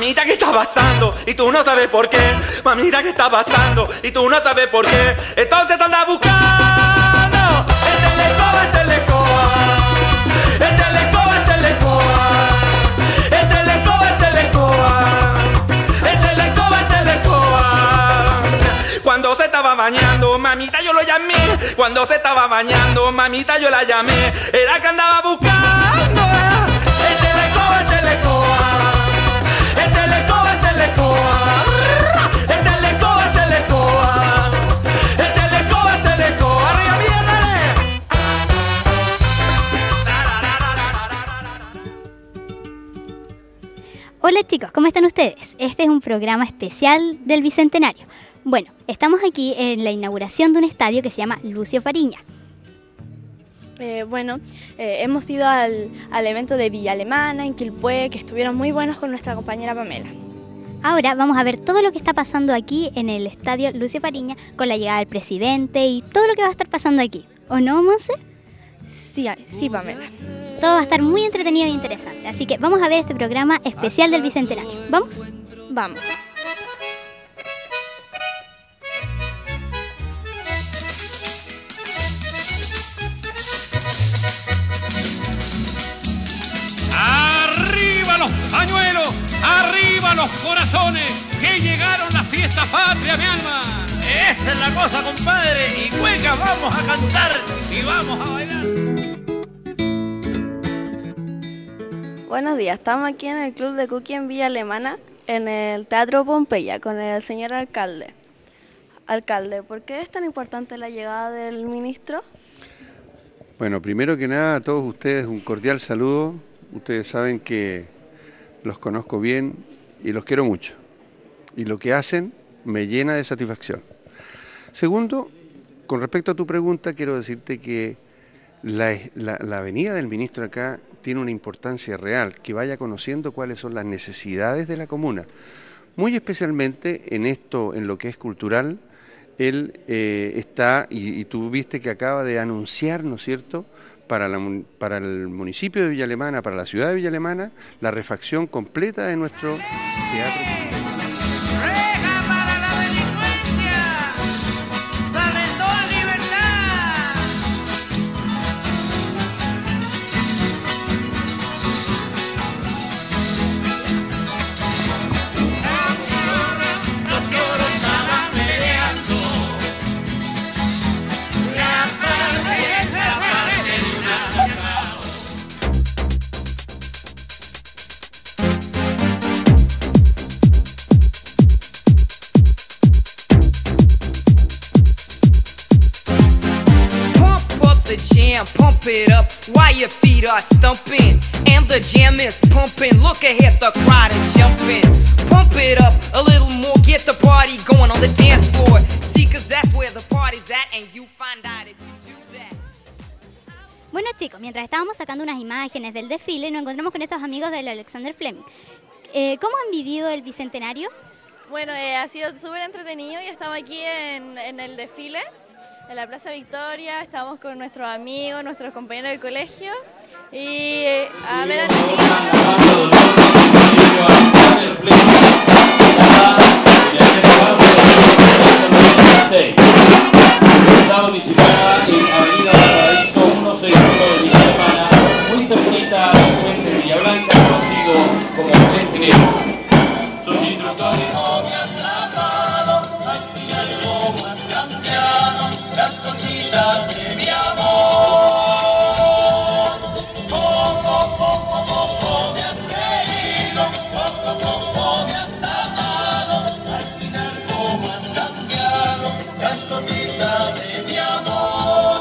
Mamita, ¿qué está pasando? Y tú no sabes por qué. Mamita, ¿qué está pasando? Y tú no sabes por qué. Entonces anda buscando el telecoba, el telecoba. El telecoba, el telecoba. El telecoba, el telecoba. El telecoba, el telecoba. Cuando se estaba bañando, mamita, yo lo llamé. Cuando se estaba bañando, mamita, yo la llamé. Era que andaba buscando el telecoba, el telecoba. El telecoba, el telecoba. El telecoba, el telecoba. El telecoba, el telecoba. Arriba, mía, dale. Hola chicos, ¿cómo están ustedes? Este es un programa especial del Bicentenario. Bueno, estamos aquí en la inauguración de un estadio que se llama Lucio Fariña. Hemos ido al evento de Villa Alemana en Quilpué, que estuvieron muy buenos con nuestra compañera Pamela. Ahora vamos a ver todo lo que está pasando aquí en el estadio Lucio Fariña con la llegada del presidente y todo lo que va a estar pasando aquí. ¿O no, Monse? Sí, Pamela. Todo va a estar muy entretenido e interesante. Así que vamos a ver este programa especial del Bicentenario. ¿Vamos? Vamos. ¡Arriba los pañuelos! ¡Arriba los corazones! ¡Que llegaron las fiestas patrias, mi alma! Esa es la cosa, compadre. Y cueca, vamos a cantar y vamos a bailar. Buenos días, estamos aquí en el Club de Cookie en Villa Alemana, en el Teatro Pompeya, con el señor alcalde. Alcalde, ¿por qué es tan importante la llegada del ministro? Bueno, primero que nada, a todos ustedes un cordial saludo. Ustedes saben que los conozco bien y los quiero mucho. Y lo que hacen me llena de satisfacción. Segundo, con respecto a tu pregunta, quiero decirte que la venida del ministro acá tiene una importancia real, que vaya conociendo cuáles son las necesidades de la comuna. Muy especialmente en esto, en lo que es cultural, él está, y tú viste que acaba de anunciar, ¿no es cierto?, para el municipio de Villa Alemana, para la ciudad de Villa Alemana, la refacción completa de nuestro teatro. ¡Reja para la delincuencia! ¡Dale toda libertad! Los choros estaban peleando. La parte es la parte de una ciudad. Pump up the jam, pump it up while your feet are stumping. And the jam is pumping, look ahead, the crowd is jumping. Pump it up a little more, get the party going on the dance floor. See, cause that's where the party's at, and you find out if you do that. Bueno chicos, mientras estábamos sacando unas imágenes del desfile, nos encontramos con estos amigos del Alexander Fleming. ¿Cómo han vivido el Bicentenario? Bueno, ha sido súper entretenido y estamos aquí en el desfile, en la Plaza Victoria. Estamos con nuestros amigos, nuestros compañeros del colegio y a ver a los municipal en Avenida Paraíso 161 de Villa Alemana, muy cerquita del puente de Villa Blanca, conocido como Puente Negro. Sus instructores. Las cositas de mi amor. Poco me has querido, poco me has amado. Al final cómo has cambiado las cositas de mi amor.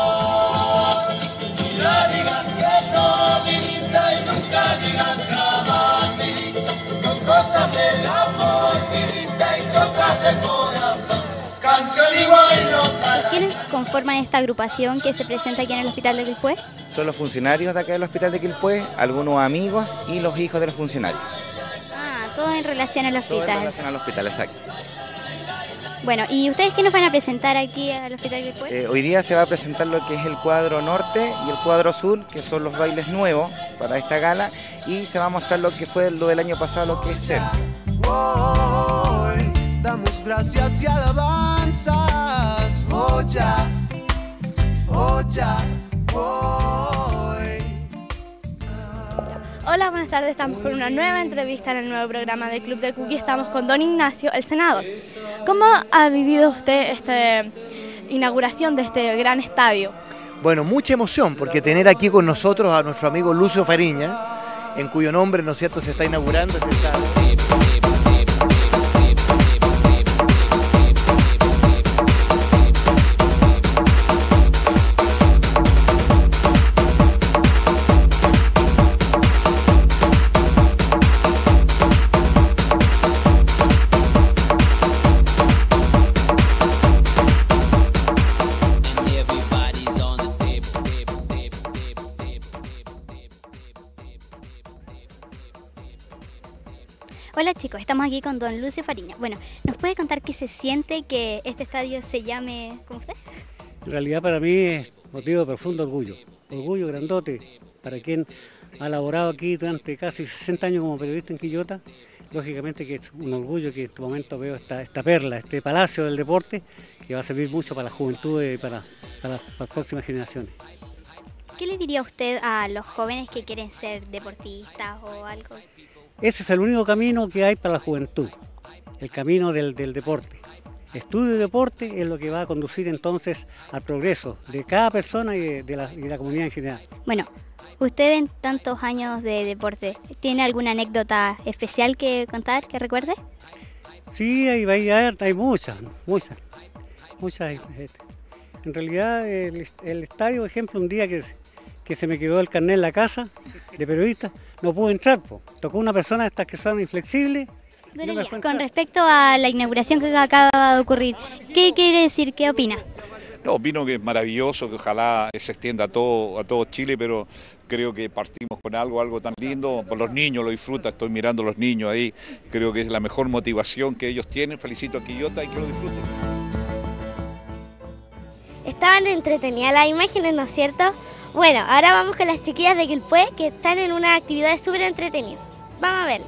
Y no digas que no, mi linda, y nunca digas jamás, mi linda. Son cosas del amor, mi linda, y cosas del corazón. Canción igual no. ¿Quiénes conforman esta agrupación que se presenta aquí en el Hospital de Quilpué? Son los funcionarios de acá del Hospital de Quilpué, algunos amigos y los hijos de los funcionarios. Ah, todo en relación al Todo en hospital. relación al hospital, exacto. Bueno, ¿y ustedes qué nos van a presentar aquí al Hospital de Quilpué? Hoy día se va a presentar lo que es el cuadro norte y el cuadro sur, que son los bailes nuevos para esta gala, y se va a mostrar lo que fue lo del año pasado, lo que es él. Hoy damos gracias y alabanzas, oh ya, hoy. Hola, buenas tardes, estamos con una nueva entrevista en el nuevo programa del Club de Cookie. Estamos con don Ignacio, el senador. ¿Cómo ha vivido usted esta inauguración de este gran estadio? Bueno, mucha emoción, porque tener aquí con nosotros a nuestro amigo Lucio Fariña, en cuyo nombre, ¿no es cierto?, se está inaugurando este estadio. Hola chicos, estamos aquí con don Lucio Fariña. Bueno, ¿nos puede contar qué se siente que este estadio se llame como usted? En realidad para mí es motivo de profundo orgullo. Orgullo grandote para quien ha laborado aquí durante casi 60 años como periodista en Quillota. Lógicamente que es un orgullo que en este momento veo esta perla, este palacio del deporte, que va a servir mucho para la juventud y para las próximas generaciones. ¿Qué le diría usted a los jóvenes que quieren ser deportistas o algo? Ese es el único camino que hay para la juventud, el camino del deporte. Estudio y deporte es lo que va a conducir entonces al progreso de cada persona y de la comunidad en general. Bueno, usted en tantos años de deporte, ¿tiene alguna anécdota especial que contar, que recuerde? Sí, hay muchas. En realidad el estadio, por ejemplo, un día que se me quedó el carnet en la casa de periodista, no pude entrar, tocó una persona de estas que son inflexibles. Con respecto a la inauguración que acaba de ocurrir, ¿qué quiere decir? ¿Qué opina? No, opino que es maravilloso, que ojalá se extienda a todo Chile, pero creo que partimos con algo tan lindo, por los niños lo disfrutan, estoy mirando a los niños ahí, creo que es la mejor motivación que ellos tienen, felicito a Quillota y que lo disfruten. Estaban entretenidas las imágenes, ¿no es cierto? Bueno, ahora vamos con las chiquillas de Quilpué que están en una actividad súper entretenida. Vamos a ver.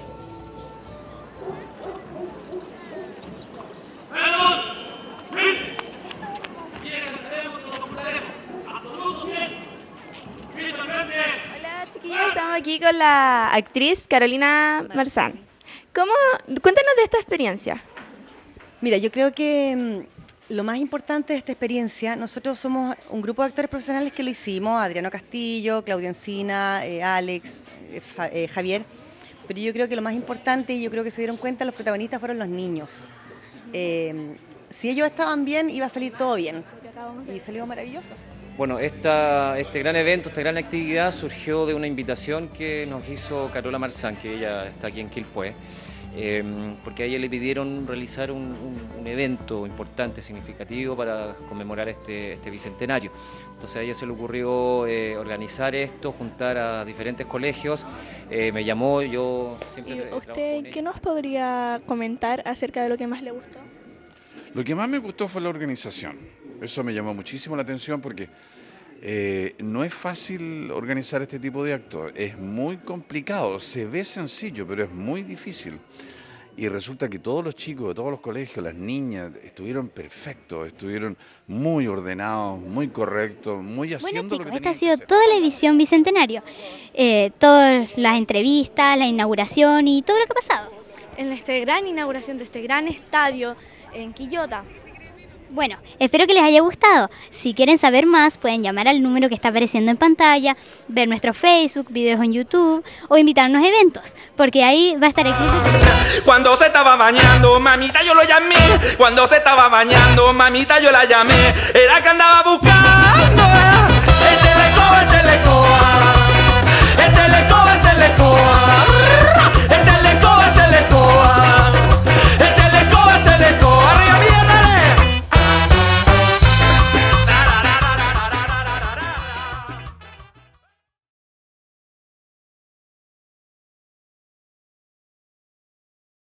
Hola chiquillas, estamos aquí con la actriz Carolina Marzán. Cuéntanos de esta experiencia. Mira, yo creo que lo más importante de esta experiencia, nosotros somos un grupo de actores profesionales que lo hicimos, Adriano Castillo, Claudia Encina, Alex, Javier, pero yo creo que lo más importante, y yo creo que se dieron cuenta, los protagonistas fueron los niños. Si ellos estaban bien, iba a salir todo bien, y salió maravilloso. Bueno, este gran evento, esta gran actividad surgió de una invitación que nos hizo Carola Marzán, que ella está aquí en Quilpué, porque a ella le pidieron realizar un evento importante, significativo para conmemorar este bicentenario. Entonces a ella se le ocurrió organizar esto, juntar a diferentes colegios, me llamó, yo siempre... ¿Y usted qué nos podría comentar acerca de lo que más le gustó? Lo que más me gustó fue la organización. Eso me llamó muchísimo la atención porque no es fácil organizar este tipo de actos. Es muy complicado, se ve sencillo, pero es muy difícil. Y resulta que todos los chicos de todos los colegios, las niñas, estuvieron perfectos, estuvieron muy ordenados, muy correctos, muy haciendo lo que tenían que hacer. Esta ha sido toda la edición Bicentenario. Todas las entrevistas, la inauguración y todo lo que ha pasado. En esta gran inauguración de este gran estadio en Quillota. Bueno, espero que les haya gustado. Si quieren saber más, pueden llamar al número que está apareciendo en pantalla, ver nuestro Facebook, videos en YouTube o invitarnos a eventos, porque ahí va a estar escrito. Cuando se estaba bañando, mamita yo lo llamé. Cuando se estaba bañando, mamita yo la llamé. Era que andaba buscando.